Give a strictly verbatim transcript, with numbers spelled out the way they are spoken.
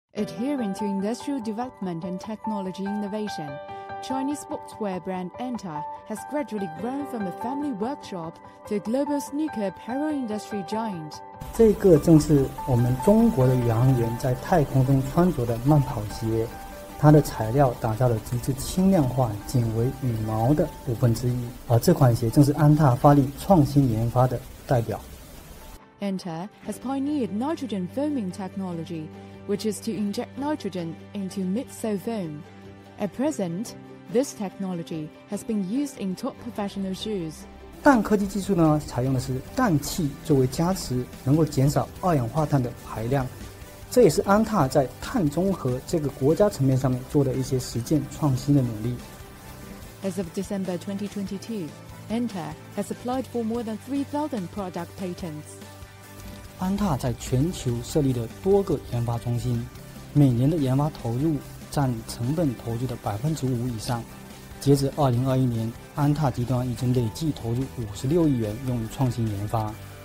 Adhering to industrial development and technology innovation, Chinese sportswear brand ANTA has gradually grown from a family workshop to a global sneaker apparel industry giant. 这个正是我们中国的宇航员在太空中穿着的慢跑鞋，它的材料打造了极致轻量化、仅为羽毛的五分之一，而这款鞋正是安踏发力创新研发的代表。 ANTA has pioneered nitrogen foaming technology, which is to inject nitrogen into midsole foam. At present, this technology has been used in top professional shoes. 氮科技技术呢，采用的是氮气作为加持，能够减少二氧化碳的排量。这也是安踏在碳中和这个国家层面上面做的一些实践创新的努力。 As of December twenty twenty-two, ANTA has applied for more than three thousand product patents. 安踏在全球设立了多个研发中心，每年的研发投入占成本投入的百分之五以上。截至二零二一年，安踏集团已经累计投入五十六亿元用于创新研发。